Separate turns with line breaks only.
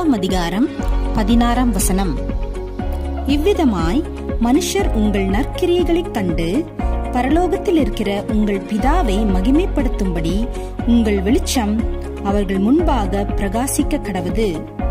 1 அதிகாரம் 16 வசனம். இவ்விதமாய் மனுஷர் உங்கள் நற்கிரியைகளைக் கண்டு பரலோகத்தில் இருக்கிற உங்கள் பிதாவை மகிமைப்படுத்தும்படி உங்கள் வெளிச்சம் அவர்கள் முன்பாக பிரகாசிக்க கடவுது.